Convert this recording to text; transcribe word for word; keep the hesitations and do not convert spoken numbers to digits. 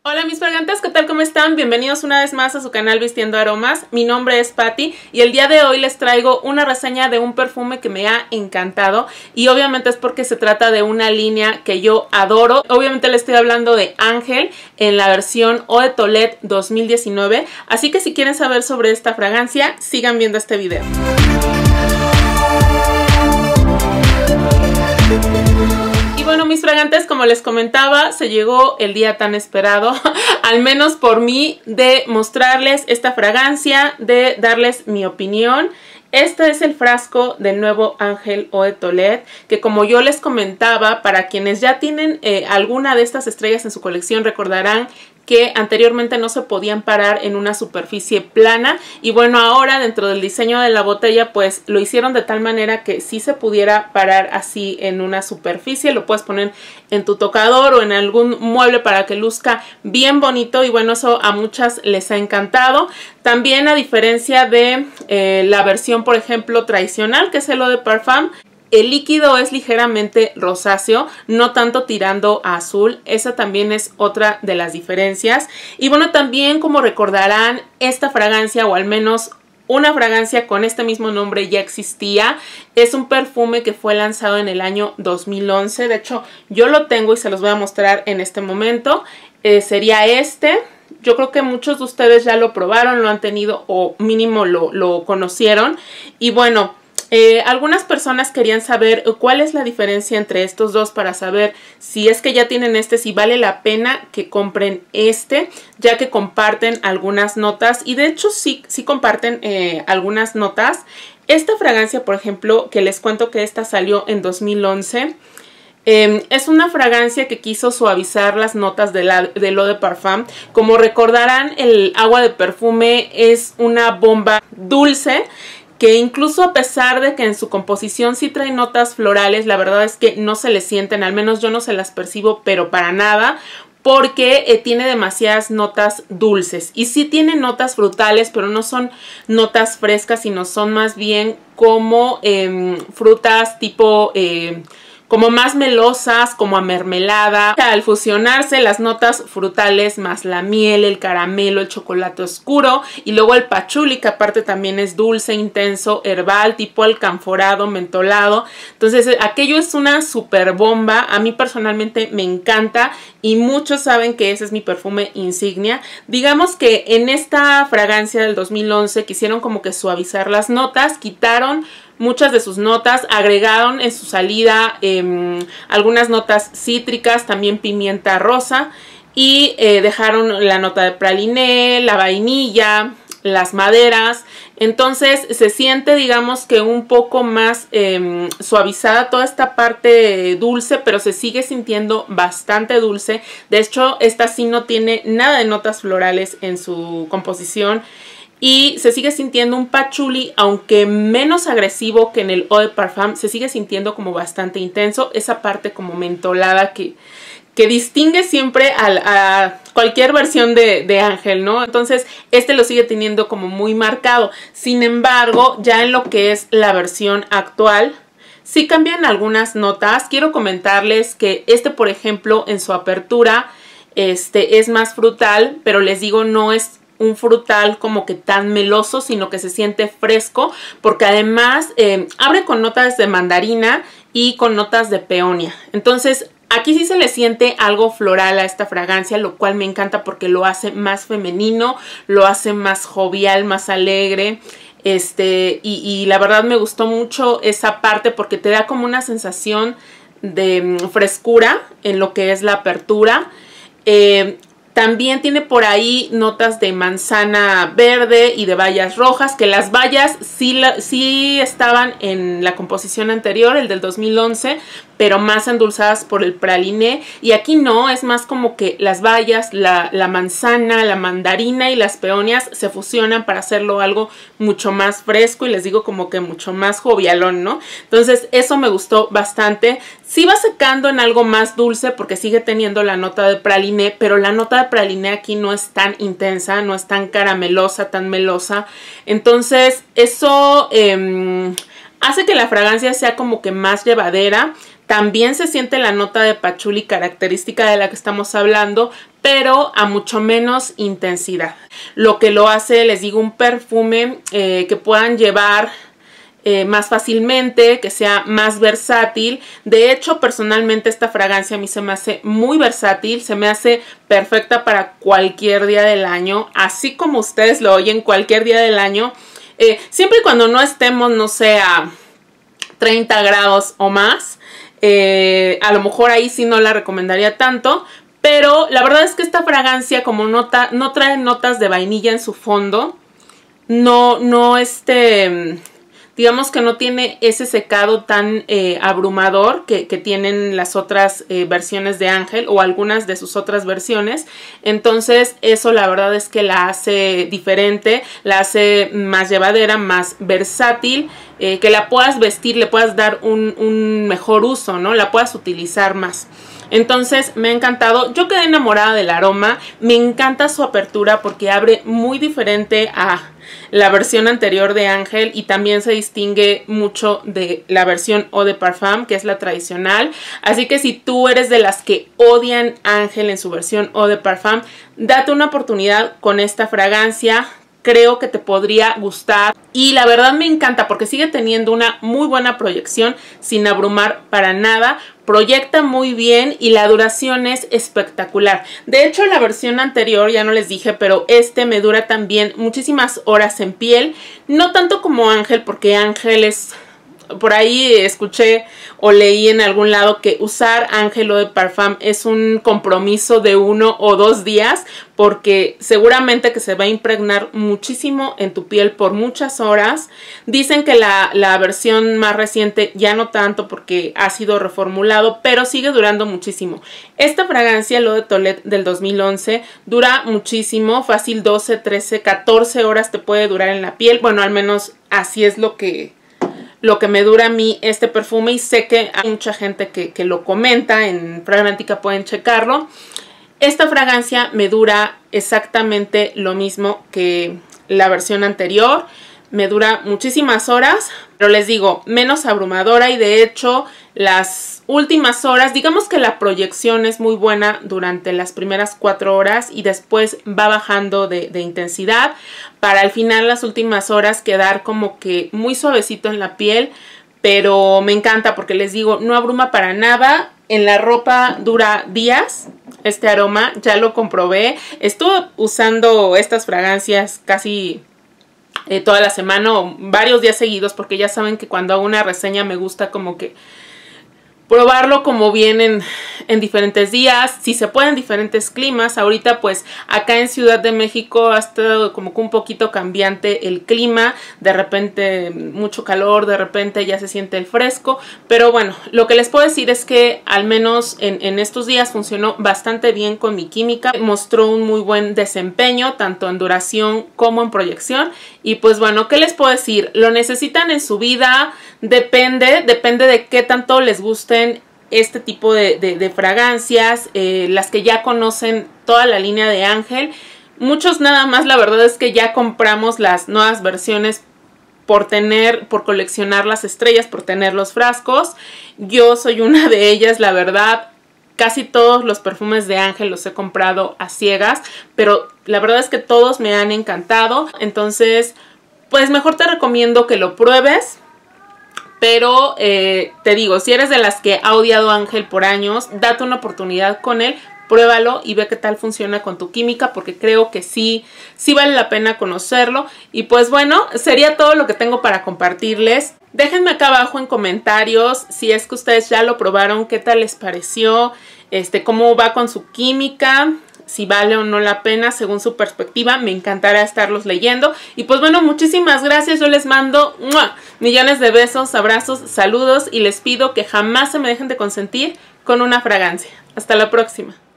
Hola mis fragantes, ¿qué tal? ¿Cómo están? Bienvenidos una vez más a su canal Vistiendo Aromas. Mi nombre es Patti y el día de hoy les traigo una reseña de un perfume que me ha encantado y obviamente es porque se trata de una línea que yo adoro. Obviamente les estoy hablando de Ángel en la versión Eau de Toilette dos mil diecinueve, así que si quieren saber sobre esta fragancia, sigan viendo este video. Bueno, mis fragantes, como les comentaba, se llegó el día tan esperado, al menos por mí, de mostrarles esta fragancia, de darles mi opinión. Este es el frasco del nuevo Ángel Eau de Toilette, que como yo les comentaba, para quienes ya tienen eh, alguna de estas estrellas en su colección, recordarán que anteriormente no se podían parar en una superficie plana y bueno, ahora dentro del diseño de la botella pues lo hicieron de tal manera que sí se pudiera parar así en una superficie. Lo puedes poner en tu tocador o en algún mueble para que luzca bien bonito y bueno, eso a muchas les ha encantado. También a diferencia de eh, la versión por ejemplo tradicional, que es el Eau de Parfum, el líquido es ligeramente rosáceo, no tanto tirando a azul. Esa también es otra de las diferencias. Y bueno, también como recordarán, esta fragancia, o al menos una fragancia con este mismo nombre, ya existía. Es un perfume que fue lanzado en el año dos mil once. De hecho, yo lo tengo y se los voy a mostrar en este momento. Eh, sería este. Yo creo que muchos de ustedes ya lo probaron, lo han tenido o mínimo lo, lo conocieron. Y bueno, Eh, algunas personas querían saber cuál es la diferencia entre estos dos para saber si es que ya tienen este, si vale la pena que compren este, ya que comparten algunas notas y de hecho sí, sí comparten eh, algunas notas. Esta fragancia, por ejemplo, que les cuento que esta salió en dos mil once, eh, es una fragancia que quiso suavizar las notas de la, del Eau de Parfum. Como recordarán, el agua de perfume es una bomba dulce, que incluso a pesar de que en su composición sí trae notas florales, la verdad es que no se le sienten, al menos yo no se las percibo, pero para nada, porque eh, tiene demasiadas notas dulces. Y sí tiene notas frutales, pero no son notas frescas, sino son más bien como eh, frutas tipo Eh, como más melosas, como a mermelada. Al fusionarse las notas frutales más la miel, el caramelo, el chocolate oscuro y luego el pachuli, que aparte también es dulce, intenso, herbal, tipo alcanforado, mentolado. Entonces aquello es una super bomba. A mí personalmente me encanta y muchos saben que ese es mi perfume insignia. Digamos que en esta fragancia del dos mil once quisieron como que suavizar las notas, quitaron muchas de sus notas, agregaron en su salida eh, algunas notas cítricas, también pimienta rosa y eh, dejaron la nota de praliné, la vainilla, las maderas. Entonces se siente, digamos que un poco más eh, suavizada toda esta parte dulce, pero se sigue sintiendo bastante dulce. De hecho, esta sí no tiene nada de notas florales en su composición. Y se sigue sintiendo un patchouli, aunque menos agresivo que en el Eau de Parfum, se sigue sintiendo como bastante intenso. Esa parte como mentolada que, que distingue siempre a, a cualquier versión de, de Ángel, ¿no? Entonces este lo sigue teniendo como muy marcado. Sin embargo, ya en lo que es la versión actual, sí cambian algunas notas. Quiero comentarles que este, por ejemplo, en su apertura, este es más frutal, pero les digo, no es un frutal como que tan meloso, sino que se siente fresco, porque además eh, abre con notas de mandarina y con notas de peonia. Entonces aquí sí se le siente algo floral a esta fragancia, lo cual me encanta porque lo hace más femenino, lo hace más jovial, más alegre. Este, y, y la verdad me gustó mucho esa parte porque te da como una sensación de mm, frescura en lo que es la apertura. Eh, También tiene por ahí notas de manzana verde y de bayas rojas, que las bayas sí, la, sí estaban en la composición anterior, el del dos mil once, pero más endulzadas por el praliné. Y aquí no, es más como que las bayas, la, la manzana, la mandarina y las peonias se fusionan para hacerlo algo mucho más fresco y les digo como que mucho más jovialón, ¿no? Entonces eso me gustó bastante. Sí va secando en algo más dulce porque sigue teniendo la nota de praliné, pero la nota de praliné aquí no es tan intensa, no es tan caramelosa, tan melosa. Entonces eso eh, hace que la fragancia sea como que más llevadera. También se siente la nota de patchouli característica de la que estamos hablando, pero a mucho menos intensidad. Lo que lo hace, les digo, un perfume eh, que puedan llevar Eh, más fácilmente, que sea más versátil. De hecho, personalmente esta fragancia a mí se me hace muy versátil, se me hace perfecta para cualquier día del año, así como ustedes lo oyen, cualquier día del año, eh, siempre y cuando no estemos, no sé, a treinta grados o más, eh, a lo mejor ahí sí no la recomendaría tanto. Pero la verdad es que esta fragancia, como nota, no trae notas de vainilla en su fondo, no, no este... digamos que no tiene ese secado tan eh, abrumador que, que tienen las otras eh, versiones de Ángel o algunas de sus otras versiones. Entonces eso la verdad es que la hace diferente, la hace más llevadera, más versátil, eh, que la puedas vestir, le puedas dar un, un mejor uso, ¿no? La puedas utilizar más. Entonces me ha encantado, yo quedé enamorada del aroma, me encanta su apertura porque abre muy diferente a la versión anterior de Ángel y también se distingue mucho de la versión Eau de Parfum, que es la tradicional. Así que si tú eres de las que odian Ángel en su versión Eau de Parfum, date una oportunidad con esta fragancia. Creo que te podría gustar y la verdad me encanta porque sigue teniendo una muy buena proyección sin abrumar para nada. Proyecta muy bien y la duración es espectacular. De hecho, la versión anterior, ya no les dije, pero este me dura también muchísimas horas en piel. No tanto como Ángel, porque Ángel es... Por ahí escuché o leí en algún lado que usar Ángel Eau de Parfum es un compromiso de uno o dos días porque seguramente que se va a impregnar muchísimo en tu piel por muchas horas. Dicen que la, la versión más reciente ya no tanto porque ha sido reformulado, pero sigue durando muchísimo. Esta fragancia, L'Eau de Toilette del dos mil once, dura muchísimo, fácil doce, trece, catorce horas te puede durar en la piel. Bueno, al menos así es lo que... lo que me dura a mí este perfume y sé que hay mucha gente que, que lo comenta, en Fragrantica pueden checarlo. Esta fragancia me dura exactamente lo mismo que la versión anterior, me dura muchísimas horas, pero les digo, menos abrumadora y de hecho las últimas horas, digamos que la proyección es muy buena durante las primeras cuatro horas y después va bajando de, de intensidad para al final las últimas horas quedar como que muy suavecito en la piel, pero me encanta porque les digo, no abruma para nada. En la ropa dura días este aroma, ya lo comprobé, estuve usando estas fragancias casi... Eh, toda la semana o varios días seguidos porque ya saben que cuando hago una reseña me gusta como que probarlo como vienen en diferentes días, si se puede en diferentes climas. Ahorita pues acá en Ciudad de México ha estado como que un poquito cambiante el clima, de repente mucho calor, de repente ya se siente el fresco, pero bueno, lo que les puedo decir es que al menos en, en estos días funcionó bastante bien con mi química, mostró un muy buen desempeño tanto en duración como en proyección y pues bueno, ¿qué les puedo decir? Lo necesitan en su vida, depende, depende de qué tanto les guste este tipo de, de, de fragancias, eh, las que ya conocen toda la línea de Ángel. Muchos nada más la verdad es que ya compramos las nuevas versiones por tener, por coleccionar las estrellas, por tener los frascos. Yo soy una de ellas, la verdad. Casi todos los perfumes de Ángel los he comprado a ciegas, pero la verdad es que todos me han encantado. Entonces, pues mejor te recomiendo que lo pruebes. Pero eh, te digo, si eres de las que ha odiado a Ángel por años, date una oportunidad con él, pruébalo y ve qué tal funciona con tu química, porque creo que sí, sí vale la pena conocerlo. Y pues bueno, sería todo lo que tengo para compartirles. Déjenme acá abajo en comentarios si es que ustedes ya lo probaron, qué tal les pareció, este, cómo va con su química, si vale o no la pena según su perspectiva. Me encantará estarlos leyendo. Y pues bueno, muchísimas gracias. Yo les mando ¡mua! Millones de besos, abrazos, saludos y les pido que jamás se me dejen de consentir con una fragancia. Hasta la próxima.